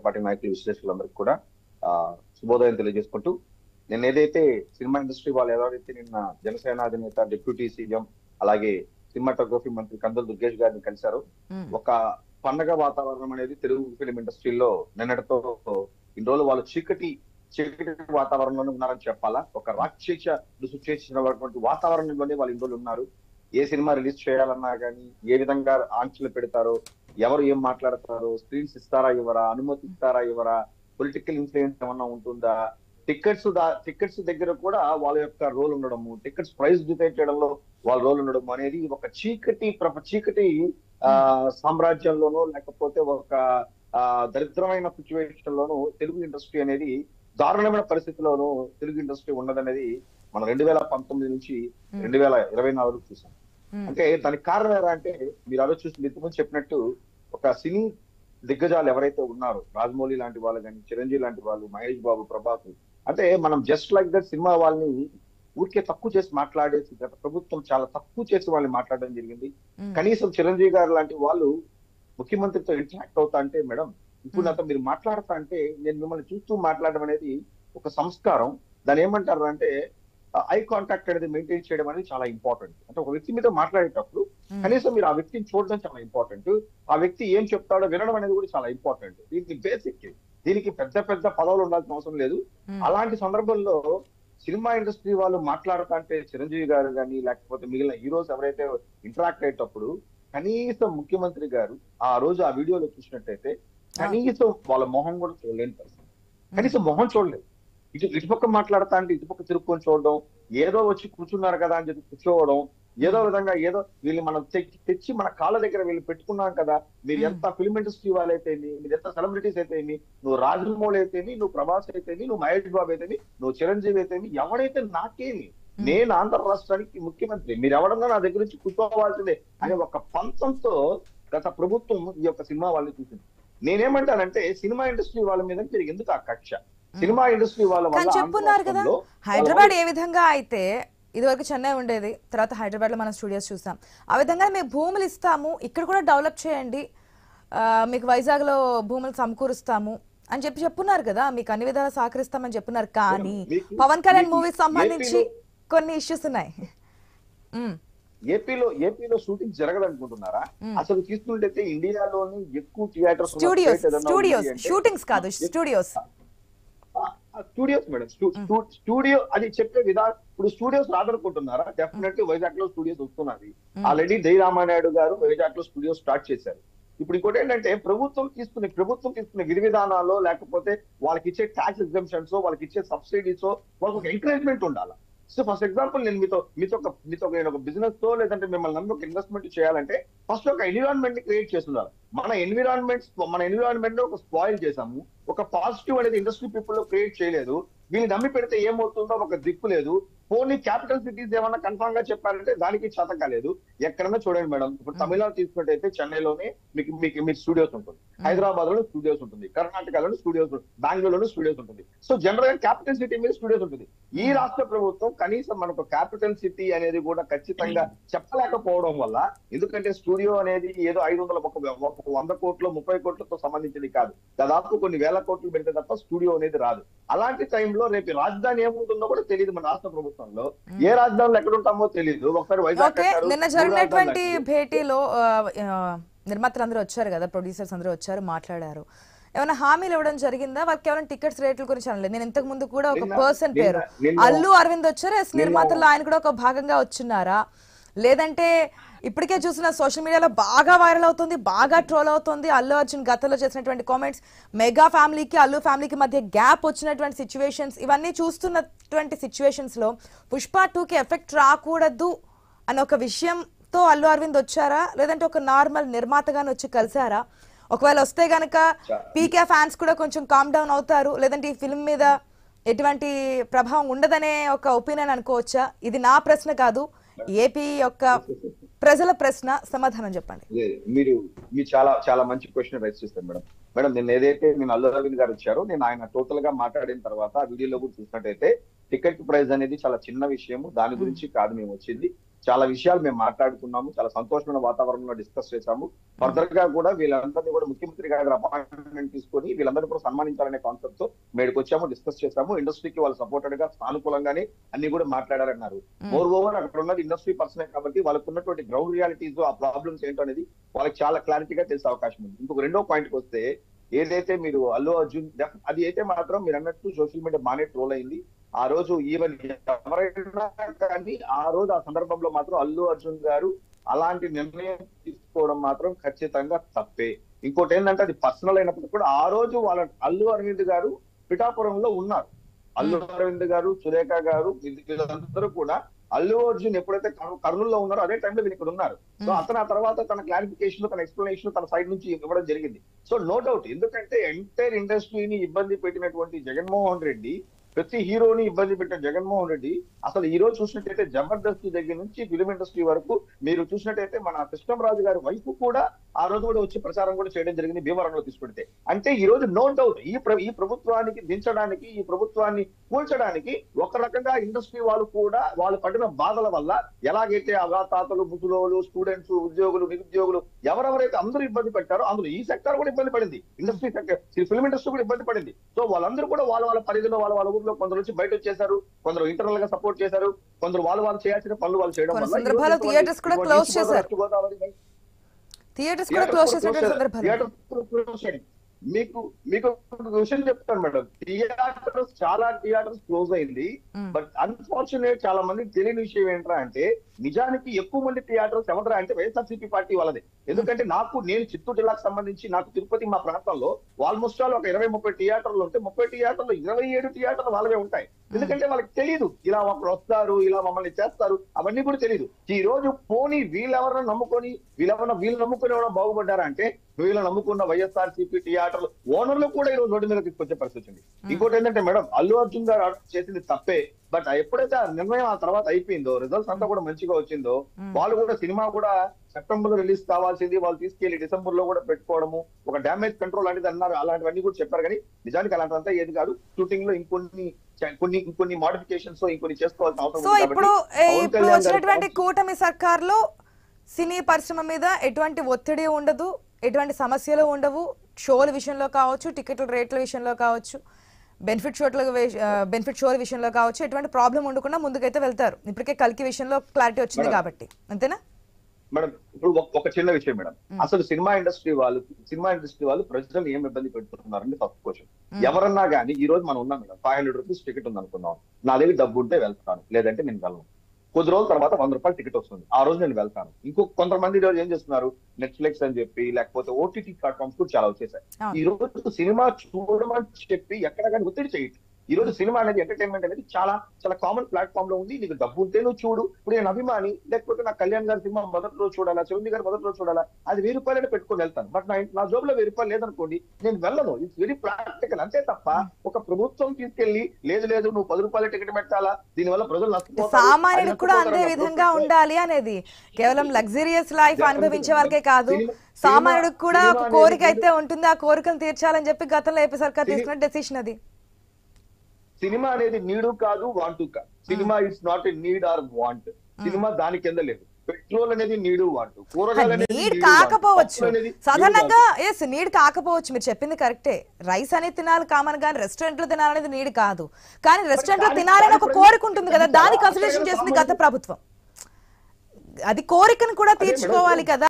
Party నాయకులు విశ్లేషకులందరికీ కూడా ఆ శుభోదయం తెలియజేసుకుంటూ, నేను ఏదైతే సినిమా ఇండస్ట్రీ వాళ్ళు ఎవరైతే నిన్న జనసేన అధినేత డిప్యూటీ సీఎం అలాగే సినిమాటోగ్రఫీ మంత్రి కందుల దుర్గేష్ గారిని కలిశారు. ఒక పండగ వాతావరణం అనేది తెలుగు ఫిలిం ఇండస్ట్రీలో నిన్నటితో ఇన్ని రోజులు వాళ్ళు చీకటి వాతావరణంలోనే ఉన్నారని చెప్పాలా. ఒక రాక్షస సృష్టించినటువంటి వాతావరణంలోనే వాళ్ళు ఇన్ని రోజులు ఉన్నారు. ఏ సినిమా రిలీజ్ చేయాలన్నా కానీ ఏ విధంగా ఆంక్షలు పెడతారో, ఎవరు ఏం మాట్లాడతారో, స్క్రీన్స్ ఇస్తారా ఇవ్వరా, అనుమతి ఇస్తారా ఇవ్వరా, పొలిటికల్ ఇన్ఫ్లుయెన్స్ ఏమన్నా ఉంటుందా, టికెట్స్ దగ్గర కూడా వాళ్ళ యొక్క రోల్ ఉండడము, టికెట్స్ ప్రైస్ డిసైడ్ చేయడంలో వాళ్ళ రోల్ ఉండడం అనేది ఒక చీకటి సామ్రాజ్యంలోనూ లేకపోతే ఒక దరిద్రమైన సిచ్యువేషన్ లోను తెలుగు ఇండస్ట్రీ అనేది దారుణమైన పరిస్థితిలోనూ తెలుగు ఇండస్ట్రీ ఉన్నదనేది మనం 2019 నుంచి 2024 చూసాం. అంటే దానికి కారణం ఎలా అంటే, మీరు ఆలోచిస్తూ ఇంతకుముందు చెప్పినట్టు ఒక సినీ దిగ్గజాలు ఎవరైతే ఉన్నారో, రాజమౌళి లాంటి వాళ్ళు కానీ, చిరంజీవి లాంటి వాళ్ళు, మహేష్ బాబు, ప్రభాస్, అంటే మనం జస్ట్ లైక్ దట్ సినిమా వాళ్ళని ఊరికే తక్కువ చేసి మాట్లాడేసి, గత ప్రభుత్వం చాలా తక్కువ చేసి వాళ్ళని మాట్లాడడం జరిగింది. కనీసం చిరంజీవి గారు లాంటి వాళ్ళు ముఖ్యమంత్రితో ఇంటరాక్ట్ అవుతా అంటే, మేడం ఇప్పుడు నాతో మీరు మాట్లాడతా అంటే నేను మిమ్మల్ని చూస్తూ మాట్లాడడం అనేది ఒక సంస్కారం. దాని ఏమంటారు అంటే ఐ కాంటాక్ట్ అనేది మెయింటైన్ చేయడం అనేది చాలా ఇంపార్టెంట్. అంటే ఒక వ్యక్తి మీద మాట్లాడేటప్పుడు కనీసం మీరు ఆ వ్యక్తిని చూడడం చాలా ఇంపార్టెంట్. ఆ వ్యక్తి ఏం చెప్తాడో వినడం అనేది కూడా చాలా ఇంపార్టెంట్. దీనికి బేసిక్, దీనికి పెద్ద పెద్ద పదవులు ఉండాల్సిన అవసరం లేదు. అలాంటి సందర్భంలో సినిమా ఇండస్ట్రీ వాళ్ళు మాట్లాడుతా అంటే చిరంజీవి గారు కానీ లేకపోతే మిగిలిన హీరోస్ ఎవరైతే ఇంటరాక్ట్ అయ్యేటప్పుడు కనీసం ముఖ్యమంత్రి గారు ఆ రోజు ఆ వీడియోలో చూసినట్టయితే కనీసం వాళ్ళ మొహం కూడా చూడలేని పరిస్థితి. కనీసం మొహం చూడలేదు. ఇటుపక్క మాట్లాడతా అంటే ఇటుపక్క తిరుక్కొని చూడడం, ఏదో వచ్చి కూర్చున్నారు కదా అని చెప్పి కూర్చోవడం, ఏదో విధంగా ఏదో వీళ్ళు మనం తెచ్చి మన కాళ్ళ దగ్గర వీళ్ళు పెట్టుకున్నాం కదా, మీరు ఎంత ఫిల్మ్ ఇండస్ట్రీ వాళ్ళైతేమి, మీరు ఎంత సెలబ్రిటీస్ అయితేమి, నువ్వు రాజమౌళి అయితేమి, నువ్వు ప్రభాస్ అయితేమి, నువ్వు మహేష్ బాబు అయితేమి, నువ్వు చిరంజీవి అయితేమి, ఎవడైతే నాకేమి, నేను ఆంధ్ర రాష్ట్రానికి ముఖ్యమంత్రి, మీరు ఎవడన్నా నా దగ్గర నుంచి కూర్చోవాల్సిందే అనే ఒక పంతంతో గత ప్రభుత్వం ఈ యొక్క సినిమా వాళ్ళని చూసింది. నేనేమంటానంటే సినిమా ఇండస్ట్రీ వాళ్ళ మీద మీరు ఎందుకు ఆ కక్ష? సినిమా ఇండస్ట్రీ వాళ్ళ వల్ల చెప్పున్నారు కదా, హైదరాబాద్ ఏ విధంగా అయితే ఇదివరకు చెన్నై ఉండేది, తర్వాత హైదరాబాద్ లో మనం స్టూడియోస్ చూసాం, ఆ విధంగా మేము భూములు ఇస్తాము, ఇక్కడ కూడా డెవలప్ చేయండి, మీకు వైజాగ్ లో భూములు సమకూరుస్తాము అని చెప్పున్నారు కదా, మీకు అన్ని విధాలు సహకరిస్తామని చెప్పున్నారు. కానీ పవన్ కళ్యాణ్ మూవీకి సంబంధించి కొన్ని ఇష్యూస్ ఉన్నాయి. ఏపీలో షూటింగ్ జరగదనుకుంటున్నారా? అసలు తీసుకుంటే ఇండియాలోని ఎక్కువ థియేటర్స్ షూటింగ్స్ కాదు, స్టూడియోస్ మేడం. స్టూడియో అది చెప్పే విధానం. ఇప్పుడు స్టూడియోస్ రాదనుకుంటున్నారా? డెఫినెట్లీ వైజాగ్ లో స్టూడియోస్ వస్తున్నది. ఆల్రెడీ డి రామానాయుడు గారు వైజాగ్ లో స్టూడియో స్టార్ట్ చేశారు. ఇప్పుడు ఇంకోటి ఏంటంటే ప్రభుత్వం తీసుకునే విధి విధానాల్లో లేకపోతే వాళ్ళకి ఇచ్చే ట్యాక్స్ ఎగ్జంప్షన్స్, వాళ్ళకి ఇచ్చే సబ్సిడీస్, వాళ్ళకి ఒక ఎంకరేజ్మెంట్ ఉండాలి. సో ఫస్ట్ ఎగ్జాంపుల్ నేను మీతో నేను ఒక బిజినెస్ తో లేదంటే మిమ్మల్ని నమ్మి ఒక ఇన్వెస్ట్మెంట్ చేయాలంటే ఫస్ట్ ఒక ఎన్విరాన్మెంట్ ని క్రియేట్ చేస్తున్నారు. మన ఎన్విరాన్మెంట్ ఒక స్పాయిల్ చేసాము. ఒక పాజిటివ్ అనేది ఇండస్ట్రీ పీపుల్ లో క్రియేట్ చేయలేదు. వీళ్ళు నమ్మి పెడితే ఏమవుతుందో ఒక దిక్కు లేదు. పోనీ క్యాపిటల్ సిటీస్ ఏమన్నా కన్ఫర్మ్ గా చెప్పారంటే దానికి చేత కాలేదు. ఎక్కడన్నా చూడండి మేడం, ఇప్పుడు తమిళనాడు తీసుకున్నట్టయితే చెన్నైలోనే మీకు స్టూడియోస్ ఉంటుంది, హైదరాబాద్ లో స్టూడియోస్ ఉంటుంది, కర్ణాటకలోని స్టూడియోస్, బెంగళూరులోని స్టూడియోస్ ఉంటుంది. సో జనరల్ గా క్యాపిటల్ సిటీ మీద స్టూడియోస్ ఉంటుంది. ఈ రాష్ట్ర ప్రభుత్వం కనీసం మనకు క్యాపిటల్ సిటీ అనేది కూడా ఖచ్చితంగా చెప్పలేకపోవడం వల్ల, ఎందుకంటే స్టూడియో అనేది ఏదో 100 కోట్లు 30 కోట్లతో సంబంధించింది కాదు, దాదాపు కొన్ని వేల కోట్లు పెడితే తప్ప స్టూడియో అనేది రాదు. అలాంటి టైంలో రేపు రాజధాని ఏముంటుందో కూడా తెలియదు మన రాష్ట్ర ప్రభుత్వంలో. ఏ రాజధానిలో ఎక్కడ ఉంటామో తెలియదు. ఒకసారి వైజాగ్ నిన్న జరిగినటువంటి భేటీలో నిర్మాతలు వచ్చారు కదా, ప్రొడ్యూసర్స్ అందరూ వచ్చారు, మాట్లాడారు. ఏమైనా హామీలు ఇవ్వడం జరిగిందా? వాళ్ళకి కేవలం టికెట్స్ రేట్ల గురించి అనలేదు. నేను ఇంతకు ముందు కూడా ఒక పర్సన్ పేరు అల్లు అరవింద్ వచ్చారు, నిర్మాతల్లో ఆయన కూడా ఒక భాగంగా వచ్చున్నారా? లేదంటే ఇప్పటికే చూసిన సోషల్ మీడియాలో బాగా వైరల్ అవుతుంది, బాగా ట్రోల్ అవుతుంది అల్లు అర్జున్ గతంలో చేసినటువంటి కామెంట్స్, మెగా ఫ్యామిలీకి అల్లు ఫ్యామిలీకి మధ్య గ్యాప్ వచ్చినటువంటి సిచ్యువేషన్స్, ఇవన్నీ చూస్తున్నటువంటి సిచ్యువేషన్స్ లో పుష్ప 2కి ఎఫెక్ట్ రాకూడదు అని ఒక విషయంతో అల్లు అరవింద్ వచ్చారా? లేదంటే ఒక నార్మల్ నిర్మాతగానే వచ్చి కలిసారా? ఒకవేళ వస్తే గనక పీకే ఫ్యాన్స్ కూడా కొంచెం కామ్ డౌన్ అవుతారు, లేదంటే ఈ ఫిల్మ్ మీద ఎటువంటి ప్రభావం ఉండదనే ఒక ఒపీనియన్ అనుకోవచ్చా? ఇది నా ప్రశ్న కాదు, ఏపీ యొక్క ప్రజల ప్రశ్న. సమాధానం చెప్పండి. మీరు చాలా మంచి క్వశ్చన్ రైజ్ చేస్తారు మేడం. నేను అల్లు అరవింద్ గారు వచ్చారు, నేను ఆయన టోటల్ గా మాట్లాడిన తర్వాత ఆ వీడియోలో కూడా చూసినట్టయితే టికెట్ ప్రైస్ అనేది చాలా చిన్న విషయము, దాని గురించి కాదు మేము వచ్చింది. చాలా విషయాలు మేము మాట్లాడుకున్నాము, చాలా సంతోషమైన వాతావరణంలో డిస్కస్ చేశాము. ఫర్దర్ గా కూడా వీళ్ళందరినీ కూడా ముఖ్యమంత్రి గారి అపాయింట్మెంట్ తీసుకొని వీళ్ళందరినీ కూడా సన్మానించాలనే కాన్సెప్ట్ తో మేడకు వచ్చాము, డిస్కస్ చేశాము. ఇండస్ట్రీకి వాళ్ళు సపోర్టెడ్ గా సానుకూలంగానే అన్ని కూడా మాట్లాడారన్నారు. మోర్ ఓవర్ అక్కడ ఉన్నది ఇండస్ట్రీ పర్సనే కాబట్టి వాళ్ళకు ఉన్నటువంటి గ్రౌండ్ రియాలిటీస్, ఆ ప్రాబ్లమ్స్ ఏంటో అనేది వాళ్ళకి చాలా క్లారిటీగా తెలిసే అవకాశం ఉంది. ఇంకొక రెండో పాయింట్కి వస్తే, ఏదైతే మీరు అల్లు అర్జున్ అది అయితే మాత్రం మీరు అన్నట్టు సోషల్ మీడియా బాగానే ట్రోల్ అయింది. ఆ రోజు ఈవెన్ ఎవరైనా కానీ ఆ రోజు ఆ సందర్భంలో మాత్రం అల్లు అర్జున్ గారు అలాంటి నిర్ణయం తీసుకోవడం మాత్రం ఖచ్చితంగా తప్పే. ఇంకోటి ఏంటంటే అది పర్సనల్ అయినప్పుడు కూడా ఆ రోజు వాళ్ళ అల్లు అరవింద్ గారు పిఠాపురంలో ఉన్నారు. అల్లు అరవింద్ గారు, సురేఖ గారు, వీళ్ళందరూ కూడా అల్లు అర్జున్ ఎప్పుడైతే కర్నూలులో ఉన్నారో అదే టైంలో వీళ్ళు ఇక్కడ ఉన్నారు. సో అతను ఆ తర్వాత తన క్లారిఫికేషన్, తన ఎక్స్ప్లెనేషన్ తన సైడ్ నుంచి ఇవ్వడం జరిగింది. సో నో డౌట్, ఎందుకంటే ఎంటైర్ ఇండస్ట్రీని ఇబ్బంది పెట్టినటువంటి జగన్మోహన్ రెడ్డి, ప్రతి హీరోని ఇబ్బంది పెట్టిన జగన్మోహన్ రెడ్డి అసలు ఈ రోజు చూసినట్టయితే జబర్దస్త్ దగ్గర నుంచి ఫిలిం ఇండస్ట్రీ వరకు మీరు చూసినట్టయితే మన కృష్ణంరాజు గారి వైపు కూడా ఆ రోజు కూడా వచ్చి ప్రచారం కూడా చేయడం జరిగింది భీమవరంలో తీసుకుంటే. అంటే ఈ రోజు నో డౌట్ ఈ ప్రభుత్వానికి దించడానికి, ఈ ప్రభుత్వాన్ని కూల్చడానికి ఒక రకంగా ఇండస్ట్రీ వాళ్ళు కూడా వాళ్ళు పడిన బాధల వల్ల ఎలాగైతే అవాతాతలు, ముసలోళ్ళు, స్టూడెంట్స్, ఉద్యోగులు, నిరుద్యోగులు ఎవరెవరైతే అందరూ ఇబ్బంది పెట్టారో అందులో ఈ సెక్టర్ కూడా ఇబ్బంది పడింది, ఇండస్ట్రీ సెక్టర్, ఫిల్మ్ ఇండస్ట్రీ కూడా ఇబ్బంది పడింది. సో వాళ్ళందరూ కూడా వాళ్ళ పరిధిలో వాళ్ళ ఊర్లో కొందరు వచ్చి బయట వచ్చేసారు, కొందరు ఇంటర్నల్ గా సపోర్ట్ చేశారు, కొందరు వాళ్ళు చేయాల్సిన పనులు వాళ్ళు చేయడం వల్ల సందర్భాల్లో థియేటర్స్ కూడా క్లోజ్ చేశారు. థియేటర్స్ కూడా క్లోజ్ చేసిన సందర్భాలు మీకు ఒక విషయం చెప్తాను మేడం, చాలా థియేటర్స్ క్లోజ్ అయింది. బట్ అన్ఫార్చునేట్ చాలా మందికి తెలియని విషయం ఏంట్రా అంటే, నిజానికి ఎక్కువ మంది థియేటర్స్ ఎవరా అంటే వైఎస్ఆర్సీపీ పార్టీ వాళ్ళదే. ఎందుకంటే నేను చిత్తూరు జిల్లాకు సంబంధించి నాకు తిరుపతి మా ప్రాంతంలో ఆల్మోస్ట్ ఆల్ ఒక 20-30 థియేటర్లు ఉంటే 30 థియేటర్లు 27 థియేటర్లు వాళ్ళవే ఉంటాయి. ఎందుకంటే వాళ్ళకి తెలియదు ఇలా వాళ్ళు వస్తారు, ఇలా మమ్మల్ని చేస్తారు, అవన్నీ కూడా తెలియదు. ఈ రోజు పోనీ వీళ్ళు నమ్ముకొని ఎవరైనా బాగుపడ్డారా అంటే, వీళ్ళు నమ్ముకున్న వైఎస్ఆర్సీపీ థియేటర్లు ఓనర్లు కూడా ఈ రోజు రోడ్డు మీద తీసుకొచ్చే పరిస్థితి వచ్చింది. ఇంకోటి ఏంటంటే మేడం, అల్లు అర్జున్ గారు చేసింది తప్పే. బట్ ఎప్పుడైతే ఆ నిర్ణయం ఆ తర్వాత అయిపోయిందో, రిజల్ట్స్ అంతా కూడా మంచిగా వచ్చిందో, వాళ్ళు కూడా సినిమా కూడా సెప్టెంబర్ లో రిలీజ్ కావాల్సింది వాళ్ళు తీసుకెళ్లి డిసెంబర్ లో కూడా పెట్టుకోవడము, ఒక డ్యామేజ్ కంట్రోల్ అనేది అన్నారు. అలాంటివన్నీ కూడా చెప్పారు, కానీ నిజానికి అలాంటిదంతా ఏది కాదు. షూటింగ్ లో ఇంకొన్ని మోడిఫికేషన్స్ ఇంకొన్ని చేసుకోవాల్సిన అవసరం. సో ఇప్పుడు వచ్చినటువంటి కూటమి సర్కార్లో సినీ పరిశ్రమ మీద ఎటువంటి ఒత్తిడి ఉండదు, ఎటువంటి సమస్యలు ఉండవు. షోల విషయంలో కావచ్చు, టికెట్ల రేట్ల విషయంలో కావచ్చు, బెనిఫిట్ షోల విషయంలో కావచ్చు, ఎటువంటి ప్రాబ్లం ఉండకుండా ముందుకైతే వెళ్తారు. ఇప్పటికే కల్కి విషయంలో క్లారిటీ వచ్చింది కాబట్టి, అంతేనా మేడం? ఇప్పుడు ఒక చిన్న విషయం మేడం, అసలు సినిమా ఇండస్ట్రీ వాళ్ళు ప్రజలు ఏం ఇబ్బంది పెడుతున్నారంటే ఫస్ట్ క్వశ్చన్. ఎవరన్నా కానీ ఈ రోజు మనం ఉన్నాం మేడం, 500 రూపీస్ టికెట్ ఉంది అనుకుందాం, నా దగ్గర డబ్బు ఉంటే వెళ్తాను, లేదంటే నేను వెళ్ళను. కొద్ది రోజుల తర్వాత 100 రూపాయలు టికెట్ వస్తుంది, ఆ రోజు నేను వెళ్తాను. కొంతమంది రోజు ఏం చేస్తున్నారు, నెట్ఫ్లిక్స్ అని చెప్పి లేకపోతే ఓటీటీ ప్లాట్ఫామ్స్ కూడా చాలా వచ్చేసాయి. ఈ రోజు సినిమా చూడమని చెప్పి ఎక్కడ కానీ ఒత్తిడి చేయొచ్చు. ఈ రోజు సినిమా అనేది, ఎంటర్టైన్మెంట్ అనేది చాలా కామన్ ప్లాట్ఫామ్ లో ఉంది. నీకు డబ్బు ఉంటే నువ్వు చూడు. ఇప్పుడు నేను అభిమాని, లేకపోతే నా కళ్యాణ్ గారి సినిమా మొదటి రోజు చూడాలా, చిరంజీవి గారు మొదటి రోజు చూడాలా, అది 1000 రూపాయలు పెట్టుకొని వెళ్తాను. బట్ నా జోబులో 1000 రూపాయలు లేదనుకోండి, నేను వెళ్ళను. ఇట్స్ వెరీ ప్రాక్టికల్, అంతే తప్ప ఒక ప్రభుత్వం తీసుకెళ్లి లేదు నువ్వు 10 రూపాయల టికెట్ పెట్టాలా, దీనివల్ల ప్రజలు నష్టపోతారు. సామాన్యుడికి కూడా అంతే విధంగా ఉండాలి అనేది కేవలం లగ్జరియస్ లైఫ్ అనుభవించే వాళ్ళకే కాదు, సామాన్యుడికి కూడా ఒక కోరిక అయితే ఉంటుంది. ఆ కోరికను తీర్చాలని చెప్పి గతంలో ఏపీ సర్కార్ తీసుకున్న డెసిషన్ అది. సినిమా అనేది నీడు కాదు, వాంట్ కాదు. Cinema it's not a need or want. Cinema దాని కింద లేదు. పెట్రోల్ అనేది నీడు, వాంట్. కూరగాయలు నీడ్ కాకపోవచ్చు, సాధారణంగా ఎస్ నీడ్ కాకపోవచ్చు, మీరు చెప్పింది కరెక్టే. రైస్ అనేది తినాలి కామన్, కానీ రెస్టారెంట్ లో తినాలనేది నీడ్ కాదు. కానీ రెస్టారెంట్ లో తినాలని ఒక కోరిక ఉంటుంది కదా, దాన్ని కన్సిడరేషన్ చేసింది గత ప్రభుత్వం. అది కోరికను కూడా తీర్చుకోవాలి కదా.